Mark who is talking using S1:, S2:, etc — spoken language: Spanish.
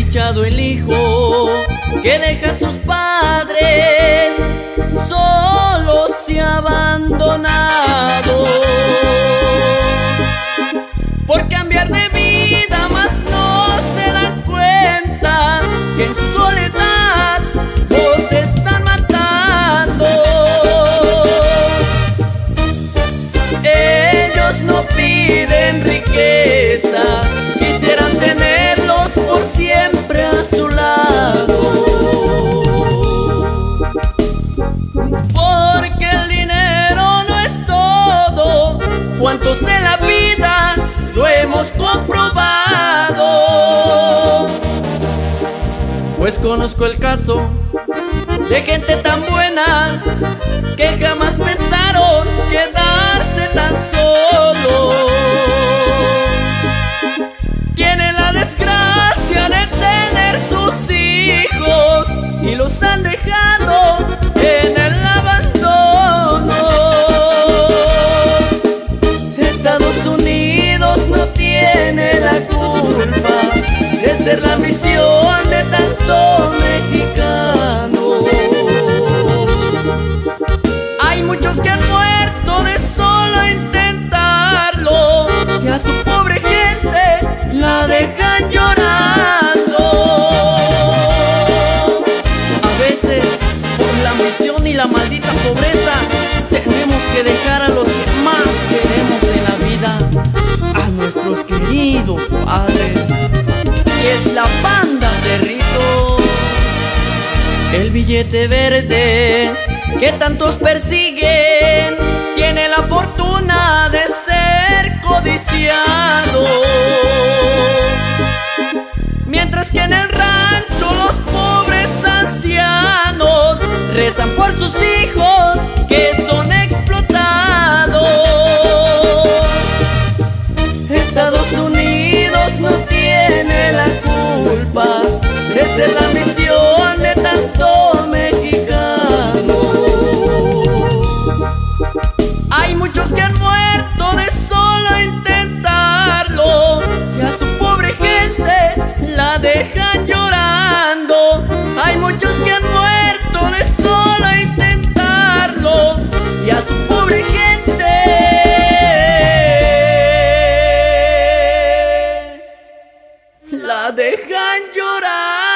S1: desdichado el hijo que deja a sus padres solos y abandonados. Por cambiar de vida más no se dan cuenta que en su soledad los están matando. Ellos no piden riqueza, quisieran tenerlos por siempre a su lado. Porque el dinero no es todo, cuantos en la vida lo hemos comprobado. Pues conozco el caso de gente tan buena que jamás pensaron quedarse tan solos. Tienen la desgracia de tener sus hijos y los han dejado en el abandono. Estados Unidos no tiene la culpa de ser la misión de tanto mexicano. Hay muchos que han muerto de solo intentarlo y a su pobre gente la dejan llorando. A veces, por la ambición y la maldita pobreza, tenemos que dejar a los que más queremos en la vida, a nuestros queridos padres. Y es la banda Cerrito, el billete verde que tantos persiguen, tiene la fortuna de ser codiciado. Mientras que en el rancho los pobres ancianos rezan por sus hijos que son explotados. Estados Unidos no tiene la culpa de ser la misión de tanto mexicano. Hay muchos que han muerto de solo intentarlo y a su pobre gente la dejan llorando. Hay muchos que han muerto de solo intentarlo y a su pobre gente la dejan llorar.